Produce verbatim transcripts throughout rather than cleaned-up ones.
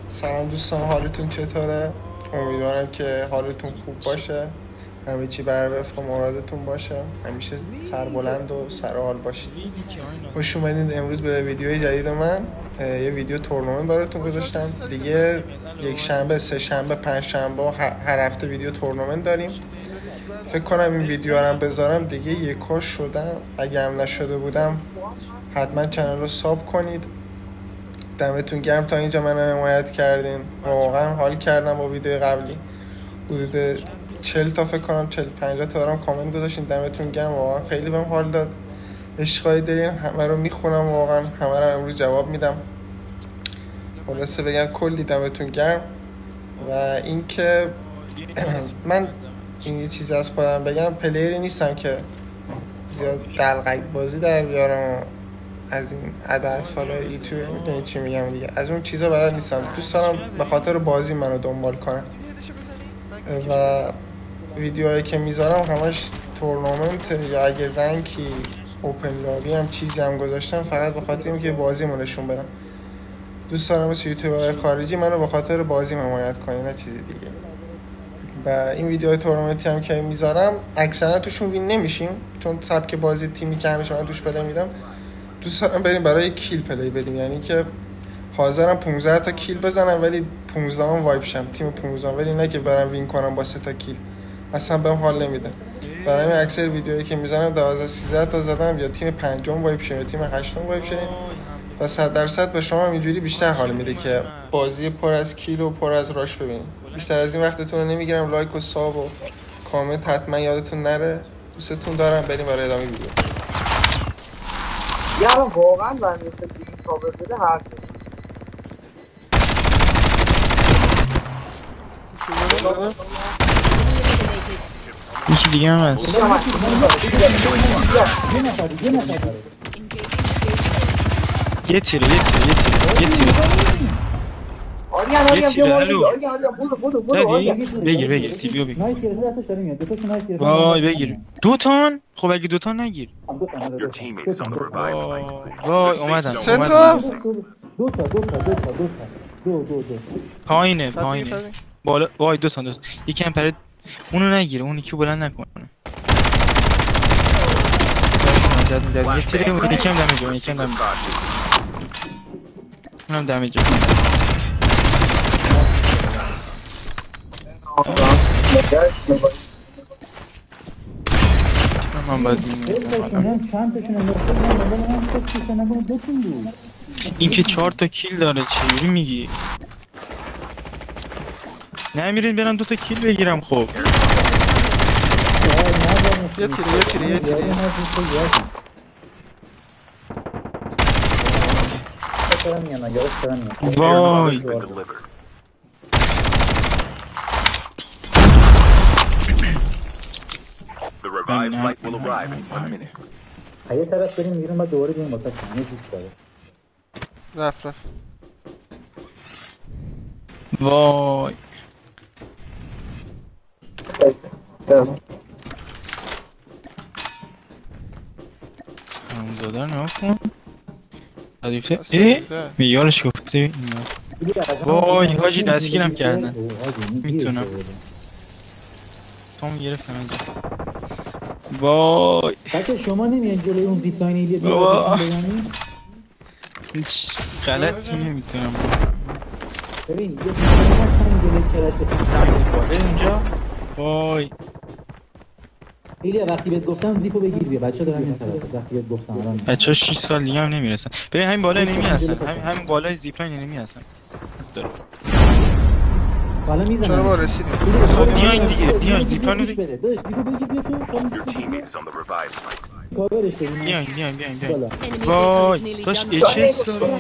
سلام دوستان، حالتون چطوره؟ امیدوارم که حالتون خوب باشه، همه چی بر وفق مرادتون باشه، همیشه سربلند و سرحال باشید. خوش اومدید امروز به ویدیوی جدید من. یه ویدیو تورنمنت براتون گذاشتم دیگه. یک شنبه، سه شنبه، پنج شنبه هر هفته ویدیو تورنمنت داریم. فکر کنم این ویدیو رو بذارم دیگه یکاش شدم. اگه هم نشده بودم حتما کانال رو ساب کنید. دمتون گرم تا اینجا منو حمایت کردین، واقعا حال کردم با ویدیو قبلی. حدود چهل تا فکر کنم چهل پنجاه تا دارم کامنت گذاشتین. دمتون گرم، واقعا خیلی بهم حال داد. عشقای دارین، همه رو میخونم، واقعا همه رو امروز جواب میدم. خلاصه بگم کلی دمتون گرم. و اینکه من این یه چیزی از خودم بگم، پلیری نیستم که زیاد دلقک بازی در بیارم از این عدد فالو یوتیوب، میدونید چی میگم دیگه، از اون چیزا بلد نیستم. دوست دارم به خاطر بازی منو دنبال کنم و ویدیوهایی که میذارم همش تورنمنت یا اگه رنکی اوپن لابی هم چیزی هم گذاشتم فقط به خاطر اینکه بازیمو نشون بدم. دوست دارم مثل یوتیوبرهای خارجی منو به خاطر بازی حمایت کنین، نه چیزی دیگه. و این ویدیوهای تورنمنتی هم که میذارم اکثرا توشون وین نمیشیم، چون سبک بازی تیمی که همیشه من توش پلی میدم. دوست دارم بریم برای کیل پلی بدیم، یعنی که حاضرم پانزده تا کیل بزنم ولی پانزده ام وایپ شم، تیم پانزده، ولی نه که برم وین کنم با سه تا کیل، اصلا بهم حال نمیده. برای همین اکثر ویدیوهایی که میزنم دوازده سیزده تا زدم یا تیم پنجم وایپ شدیم یا تیم هشتم وایپ شدیم و صد درصد به شما اینجوری بیشتر حال میده که بازی پر از کیل و پر از راش ببینید. بیشتر از این وقتتون رو نمیگیرم. لایک و ساب و کامنت حتما یادتون نره. دوستتون دارم. بریم برای ادامه ویدیو. یارو واقعا من مثل این کاور بده حرف یکی دیگه هم هست. یه تیره یه تیره یه تیره یه تیره آریان آریان بیا الو. آریان آریان برو برو برو آریان بگیر بگیر تیبیو بگیر. وای بگیر دو تان. خب اگه دو تان نگیر. Your teammates on the revived flight. وای اومدن سه اومدن. تا دو تا دو تا دو تا دو تا دو دو دو پایینه پایینه بالا. وای دو تا دو تا. یکی هم پرد اونو نگیره، اون یکی بلند نکنه. زدن زدن یه تیره. اون یکی هم دمیج، اون یکی هم دمیج، اونم دمیج. من باید این که چهار تا کیل داره، چجوری میگی؟ نمیرین برم دو تا کیل بگیرم. خب یه تیره یه تیره یه تیره وای The revived flight will arrive in one minute. یه طرف بریم بیرون بعد دوباره بیریم واسه چنه چیز داره. رفت رفت. وای هم دادن نکن عدیفته. ای میگارش گفته. وای حاجی دستگیرم کردن. میتونم تام گرفتم اینجا. وای بچه شما نمیان جلوی اون دیپلاینی بیاد بابا. بزنید؟ هیچ غلطی نمیتونم. ببین یه دیپلاین هستن جلوی کلاش سنگ باله اونجا. وای ایلیا وقتی بهت گفتم زیپو بگیر بیا. بچه دارن این طرف وقتی بهت گفتم الان بچه ها شش سال دیگه هم نمیرسن. ببین همین بالای نمی هستن، همین همین بالای زیپلاین نمی هستن. حالا میزنم. چرا ما رسیدیم؟ بیاین دیگه بیاین زیپلاین رو بده. داداش زیپو بگیر بیا تو. Your teammates on the revived flight. کاورش بدیم. بیاین بیاین بیاین بیاین. Enemy وای vehicles nearly داشت done. اچ اس داره.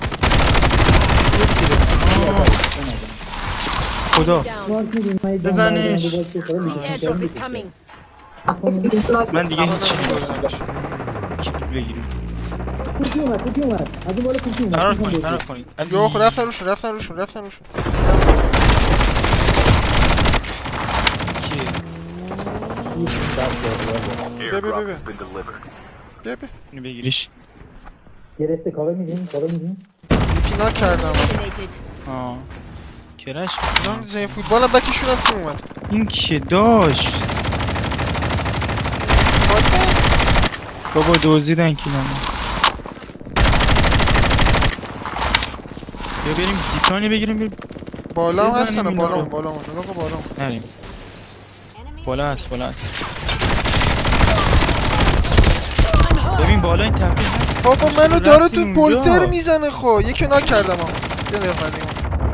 خدا Down. بزنش. The airdrop is coming. من دیگه هیچی نمی‌کنم. کیل بگیریم. کوکی اومد کوکی اومد. از اون بالا کوکی اومد. فرار کنید فرار کنید. یو خود رفتن روشون رفتن روشون رفتن روشون. Airdrop has been delivered. بیا بیا اینو بگیریش. گرفته کاور میدیم کاور میدیم. یکی ناک کردم. Eliminated. آه کرش اینا زین فوتبال هم بکیشون هم تیم اومد. این که داشت بابا دوزیدن کیلو بیا بریم زیپرانی بگیریم بریم بالا هم هستن بزنیم بالا اینا هم بالا هم نگاه کن بالا هم نریم بالا هست بالا هست ببین بالا این تپه هست بابا منو داره تو رفتیم پولتر اونجا. میزنه خو یکی ناک کردم هم یه دقیقه فرده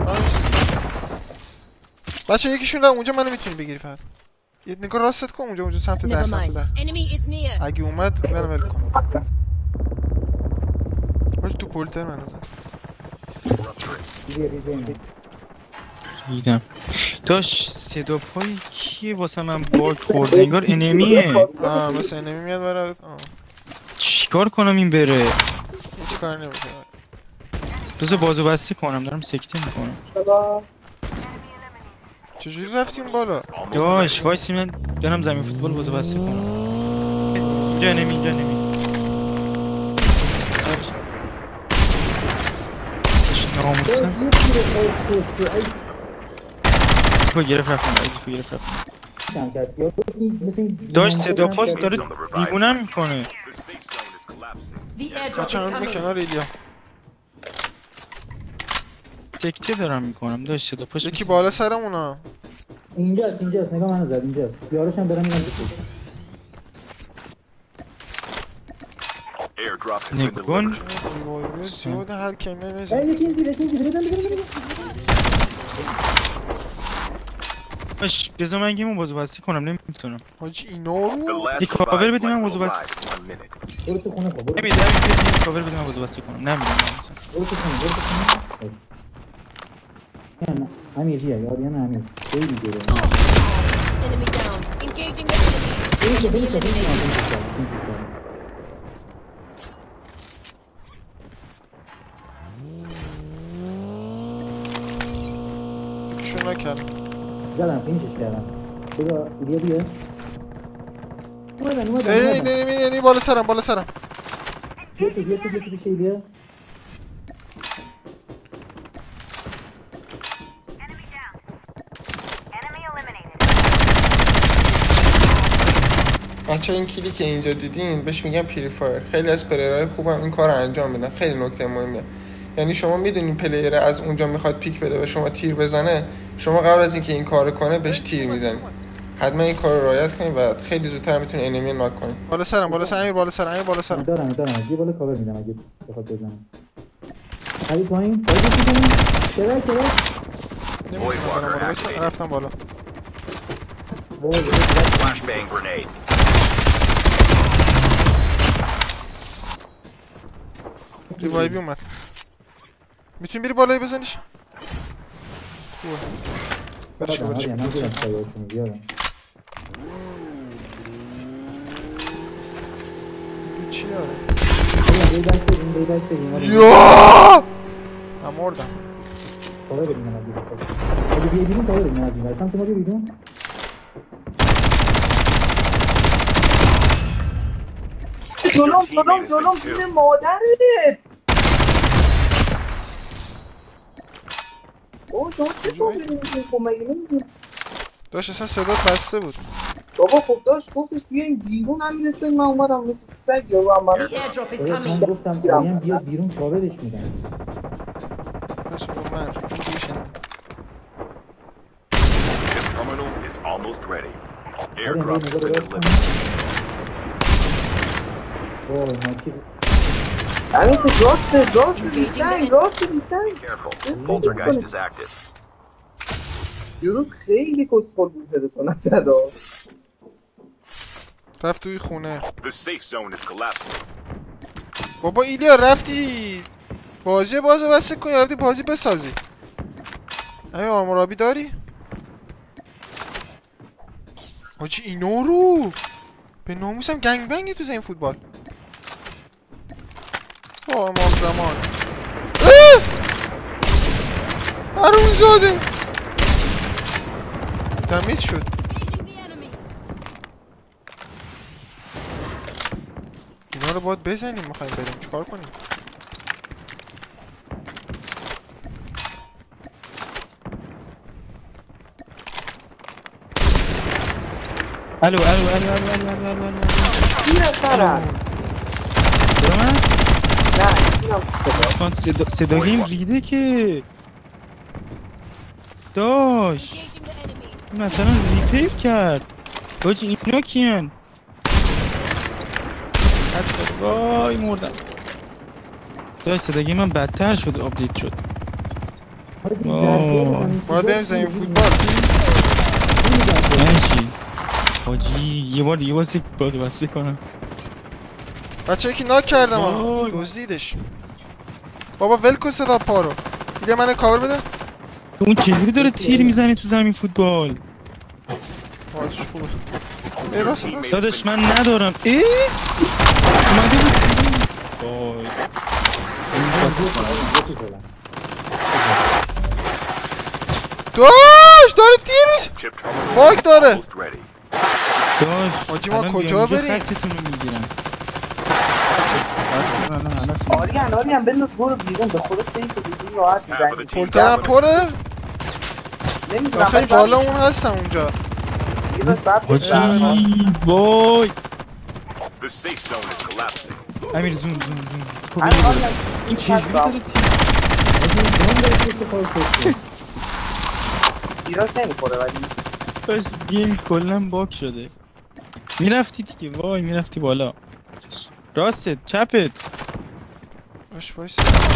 بچه یکیشون رفت اونجا منو میتونی بگیری فرد یه نگاه راست کن اونجا اونجا سمت در Never سمت mind. در Enemy is near. اگه اومد منو ول کن باش تو پولتر منو زد دیدم داشت صدا پایی کیه واسه من باگ خورده انگار انمیه آه مثل انمی میاد برات آه چیکار کنم این بره هیچ کار نمیکنه روز بازو بسته کنم دارم سکته میکنم چجوری رفتی اون بالا داش وایسی من دارم زمین فوتبال بازو بسته کنم اینجا انمی اینجا انمی ناموسن زیپو گرفت رفتم برای زیپو گرفت رفتم داشت صدا پاس داره دیوونم میکنه The airdrop is بچه همه coming. کنار ایلیا سکته دارم میکنم داشت صدا پاس یکی بالا سرمونا اینجاست اینجاست نگاه منو زد اینجاست یارش هم دارم میگم Airdrop has been نگون delivered. سیود هر کمی ای نمیزن یکی اینجوری یکی اینجوری بدم بدم بدم باش بذار من گیمو بازو بسته کنم نمیتونم حاجی اینو The رو last یه کاور revived بدی من flight بازو will بس arrive in one minute. برو تو خونه خب برو نمیده نمیده کاور بدی من بازو بسته کنم نمیدونم مثلا برو تو خونه برو تو خونه نه همین زیاد یاریان همین خیلی دیگه Enemy down. Engaging the enemy. Enemy eliminated. یکیشون نکرد زدم فینیشش کردم بگا ایلیا بیا اومدن اومدن ای اومدن نه نه نه بالا سرم بالا سرم بیا تو بیا تو بیا تو بشه ایلیا بچه این کلی که اینجا دیدین بهش میگن پیریفایر خیلی از پلیرهای خوبم این کار رو انجام میدن خیلی نکته مهمیه یعنی شما میدونین پلیر از اونجا میخواد پیک بده و شما تیر بزنه شما قبل از اینکه این کارو کنه بهش تیر میزنید حتما این کار رو رعایت کنید و خیلی زودتر میتونید انمی ناک کنید بالا سرم بالا سرم امیر بالا سرم امیر بالا سرم دارم دارم یه بالا کاور میدم اگه بخواد بزنم علی پایین پایین بزنم چرا چرا نمی‌دونم، رفتم بالا Flashbang grenade. ریوایوی اومد میتونی بری بالایی بزنیش خوبه برش کن برش آره کن من دیدم سایه‌هاشون بیارم دو چی داره بیا بیا دست بدیم بیا دست بدیم یا من مردم کاور بدیم من از این اگه بیا بیرون کاور بدیم من از این سمت ما بیا بیرون جلوم جلوم جلوم جون مادرت او شما چه کافی میکنید خب مگه نمیدونی داشت اصلا صدات بسته بود بابا خب داشت گفتش بیاین بیرون هم میرسه من اومدم مثل سگ یا رو هم من The airdrop is من coming. گفتم آریم بیاد بیرون کاورش میدم داشت با من میشنم The terminal is almost ready. Airdrop has been delivered. اوه ماکی همین سه راست راست Engaging بیستن the راست بیستن Be careful. Poltergeist is active. یورو خیلی کسخل بود بده کنن صدا رفت توی خونه The safe zone is collapsing. بابا ایلیا رفتی بازی بازو بسته کنی رفتی بازی بسازی همین آرمورابی داری؟ حاجی اینو رو به ناموسم گنگ بنگی تو زمین فوتبال با امام زمان حروم زاده دمیت شد Engaging the enemies. اینا رو باید بزنیم میخوایم بریم چیکار کنیم الو الو الو الو الو الو الو الو این اصلا برام نه اینم اصلا صدا صدایم ریده که داش Engaging the enemies. این مثلا ریپیر کرد باجی اینا کیان حتی وای مردم داش صداگی من بدتر شد آپدیت شد واو باید بریم زمین فوتبال. نشی حاجی یه بار دیگه واسه بازی بسته کنم بچه که ناک کردم ها وای. دزدیدش. بابا ول کن صدا پارو. دیگه من کاور بده. اون چجوری داره تیر میزنی تو زمین فوتبال باش خوبه. ای راست راست. داداش من ندارم ای اومده بود وای داش داره تیر میشه. Chip terminal باگ is داره. almost ready. داش حاجی ما الان کجا بیام اینجا بریم؟ خطتون رو میگیرم آریان آریان بنداز برو بیرون به خود سیف دیگه راحت میزنی پولترم پره؟ نمیدونم آخه بالا اون هستم اونجا. یه روز بعد حاجی وای The safe zone is collapsing. امیر زوم زوم زوم سپو الان بگیر. آریان این چجوری داره تیر ایراش نمیخوره ولی داش گیم کلا باگ شده میرفتی دیگه وای میرفتی بالا راستت چپت باش باش.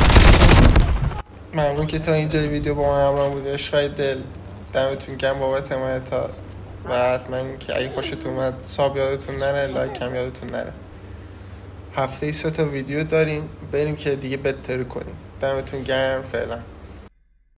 ممنون که تا اینجا ویدیو با ما همراه بوده. عشقای دل دمتون گرم بابت حمایت‌ها و حتما که اگه خوشتون اومد ساب یادتون نره، لایک هم یادتون نره. هفته ای سه تا ویدیو داریم بریم که دیگه بهتر کنیم. دمتون گرم. فعلا